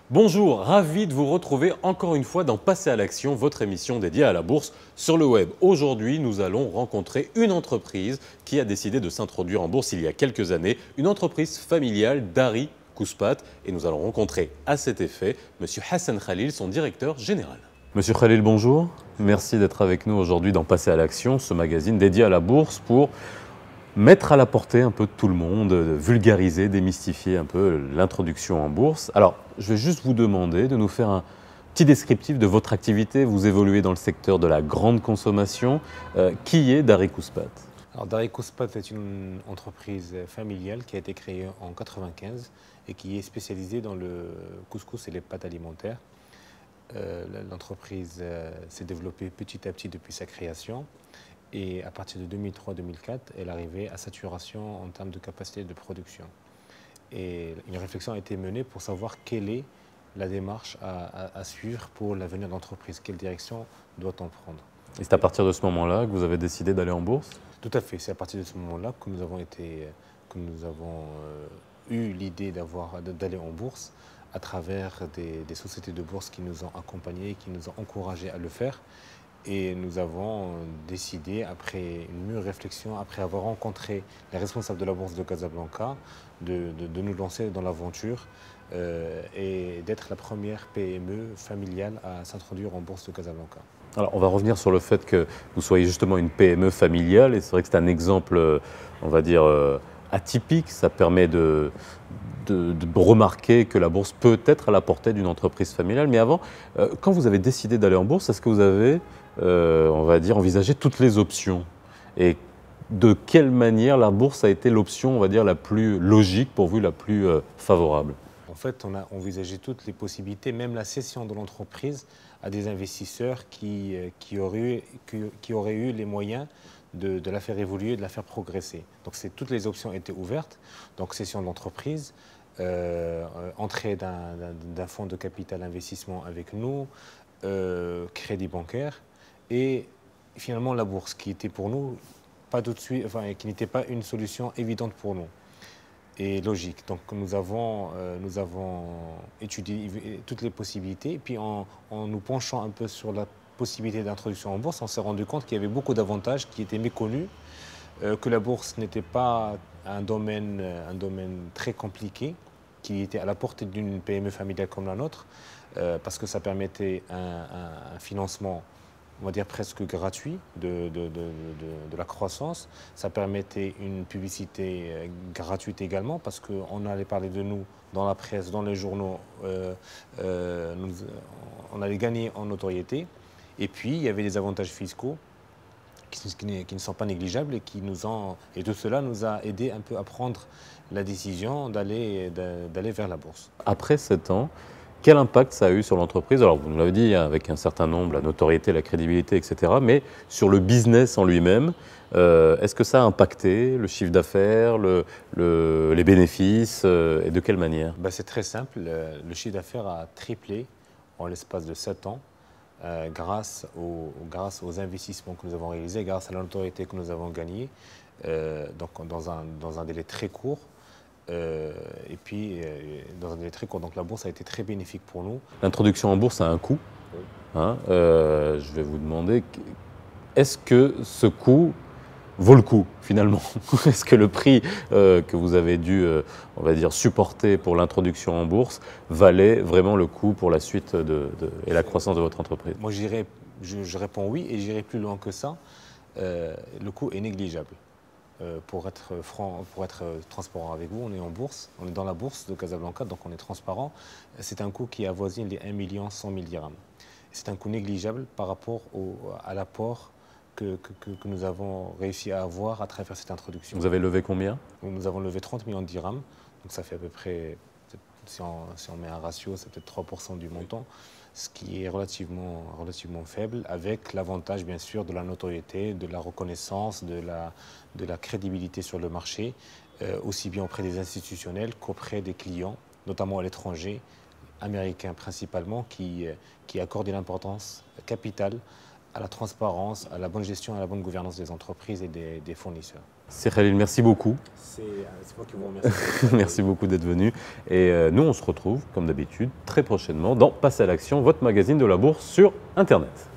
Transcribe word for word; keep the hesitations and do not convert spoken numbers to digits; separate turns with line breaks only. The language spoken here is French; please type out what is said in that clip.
Bonjour, ravi de vous retrouver encore une fois dans Passer à l'action, votre émission dédiée à la bourse sur le web. Aujourd'hui, nous allons rencontrer une entreprise qui a décidé de s'introduire en bourse il y a quelques années, une entreprise familiale d'Ari Kouspat, et nous allons rencontrer à cet effet Monsieur Hassan Khalil, son directeur général. Monsieur Khalil, bonjour. Merci d'être avec nous aujourd'hui dans Passer à l'action, ce magazine dédié à la bourse pour mettre à la portée un peu de tout le monde, vulgariser, démystifier un peu l'introduction en bourse. Alors, je vais juste vous demander de nous faire un petit descriptif de votre activité. Vous évoluez dans le secteur de la grande consommation. Euh, qui est Dari Kouspat?
Alors, Dari Kouspat est une entreprise familiale qui a été créée en quatre-vingt-quinze et qui est spécialisée dans le couscous et les pâtes alimentaires. Euh, L'entreprise euh, s'est développée petit à petit depuis sa création. Et à partir de deux mille trois deux mille quatre, elle est arrivée à saturation en termes de capacité de production. Et une réflexion a été menée pour savoir quelle est la démarche à, à, à suivre pour l'avenir de l'entreprise, quelle direction doit-on prendre.
Et c'est à partir de ce moment-là que vous avez décidé d'aller en bourse?
Tout à fait, c'est à partir de ce moment-là que nous avons, été, que nous avons euh, eu l'idée d'aller en bourse à travers des, des sociétés de bourse qui nous ont accompagnés, qui nous ont encouragés à le faire. Et nous avons décidé, après une mûre réflexion, après avoir rencontré les responsables de la bourse de Casablanca, de, de, de nous lancer dans l'aventure euh, et d'être la première P M E familiale à s'introduire en bourse de Casablanca.
Alors, on va revenir sur le fait que vous soyez justement une P M E familiale, et c'est vrai que c'est un exemple, on va dire, atypique. Ça permet de, de, de remarquer que la bourse peut être à la portée d'une entreprise familiale. Mais avant, quand vous avez décidé d'aller en bourse, est-ce que vous avez Euh, on va dire, envisager toutes les options? Et de quelle manière la bourse a été l'option, on va dire, la plus logique pour vous, la plus euh, favorable?
En fait, on a envisagé toutes les possibilités, même la cession de l'entreprise à des investisseurs qui, qui, auraient, eu, qui, qui auraient eu les moyens de, de la faire évoluer, de la faire progresser. Donc toutes les options étaient ouvertes. Donc cession de l'entreprise, euh, entrée d'un fonds de capital investissement avec nous, euh, crédit bancaire, et finalement la bourse, qui était pour nous pas tout de suite, enfin, qui n'était pas une solution évidente pour nous et logique. Donc nous avons, euh, nous avons étudié toutes les possibilités, et puis en, en nous penchant un peu sur la possibilité d'introduction en bourse, on s'est rendu compte qu'il y avait beaucoup d'avantages qui étaient méconnus, euh, que la bourse n'était pas un domaine, un domaine très compliqué, qui était à la portée d'une P M E familiale comme la nôtre, euh, parce que ça permettait un, un, un financement, on va dire presque gratuit, de, de, de, de, de la croissance. Ça permettait une publicité gratuite également, parce qu'on allait parler de nous dans la presse, dans les journaux, euh, euh, nous, on allait gagner en notoriété. Et puis, il y avait des avantages fiscaux qui, qui, qui ne sont pas négligeables, et, qui nous ont, et tout cela nous a aidé un peu à prendre la décision d'aller d'aller vers la bourse.
Après sept ans, quel impact ça a eu sur l'entreprise? Alors, vous nous l'avez dit, avec un certain nombre, la notoriété, la crédibilité, et cetera. Mais sur le business en lui-même, euh, est-ce que ça a impacté le chiffre d'affaires, le, le, les bénéfices, euh, et de quelle manière?
Ben, c'est très simple. Le, le chiffre d'affaires a triplé en l'espace de sept ans euh, grâce, au, grâce aux investissements que nous avons réalisés, grâce à la notoriété que nous avons gagnée, euh, donc dans un, dans un délai très court. Euh, et puis, euh, dans un délai très court. Donc la bourse a été très bénéfique pour nous.
L'introduction en bourse a un coût.
Oui.
Hein, euh, je vais vous demander, est-ce que ce coût vaut le coup finalement? Est-ce que le prix euh, que vous avez dû, euh, on va dire, supporter pour l'introduction en bourse valait vraiment le coup pour la suite de, de, et la croissance de votre entreprise?
Moi, je, je réponds oui, et j'irai plus loin que ça. Euh, le coût est négligeable. Euh, pour être franc, pour être transparent avec vous, on est en bourse, on est dans la bourse de Casablanca, donc on est transparent. C'est un coût qui avoisine les un million cent mille dirhams. C'est un coût négligeable par rapport au, à l'apport que, que, que nous avons réussi à avoir à travers cette introduction.
Vous avez levé combien?
Nous avons levé trente millions de dirhams, donc ça fait à peu près, si on, si on met un ratio, c'est peut-être trois pour cent du montant, ce qui est relativement, relativement faible, avec l'avantage bien sûr de la notoriété, de la reconnaissance, de la, de la crédibilité sur le marché, euh, aussi bien auprès des institutionnels qu'auprès des clients, notamment à l'étranger, américains principalement, qui, qui accordent une importance capitale à la transparence, à la bonne gestion, à la bonne gouvernance des entreprises et des, des fournisseurs.
C'est Khalil, merci beaucoup.
C'est moi qui vous remercie.
Merci beaucoup d'être venu. Et euh, nous, on se retrouve, comme d'habitude, très prochainement dans Passer à l'action, votre magazine de la bourse sur Internet.